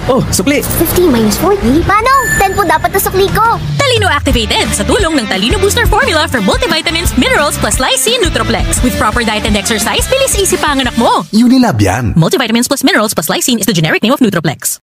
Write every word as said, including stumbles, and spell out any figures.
Oh, sukli! fifteen minus forty? Manong, ten po dapat na sukli ko. Talino activated sa tulong ng Talino Booster Formula for Multivitamins Minerals plus Lysine Nutroplex. With proper diet and exercise, bilis isip ang anak mo. Unilab Yan. Multivitamins plus Minerals plus Lysine is the generic name of Nutroplex.